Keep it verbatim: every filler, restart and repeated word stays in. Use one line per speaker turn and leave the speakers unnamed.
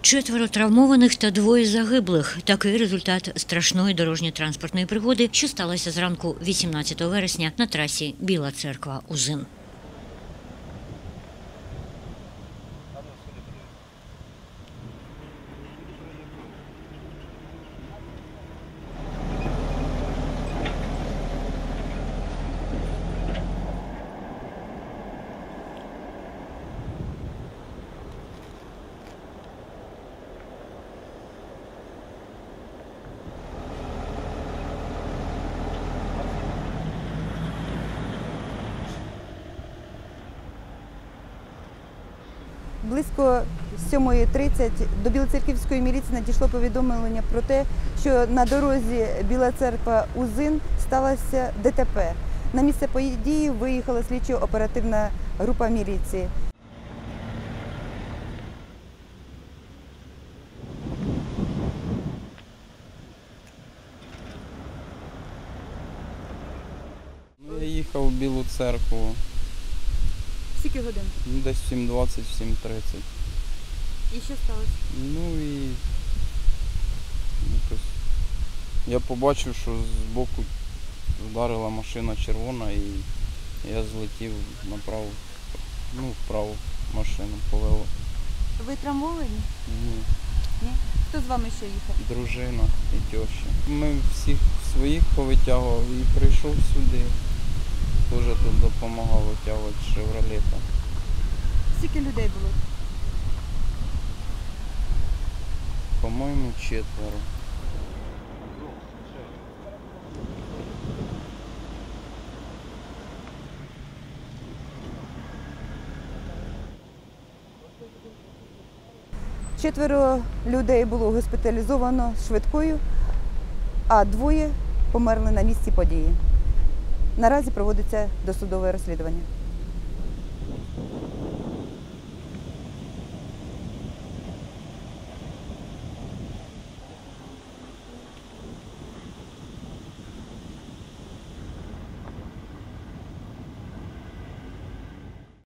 Четверо травмованих та двоє загиблих – такий результат страшної дорожньо-транспортної пригоди, що сталося зранку вісімнадцятого вересня на трасі Біла Церква-Узин.
Близько сьомої тридцять до Білоцерківської міліції надійшло повідомлення про те, що на дорозі Біла Церква-Узин сталося ДТП. На місце події виїхала слідчо-оперативна група міліції.
Ну, я їхав в Білу Церкву.
Скільки годин?
Ну, десь в сім двадцять - сім тридцять.
І що сталося?
Ну і якось я побачив, що збоку вдарила машина червона і я злетів направо, ну, вправо машину повело.
Ви травмовані?
Ні,
Ні. Хто з вами ще їхав?
дружина і теща. Ми всіх своїх повитягував і прийшов сюди. Теж тут допомагав витягувати з «Шевролета».
Скільки людей було?
По-моєму, четверо.
Четверо людей було госпіталізовано швидкою, а двоє померли на місці події. Наразі проводиться досудове розслідування.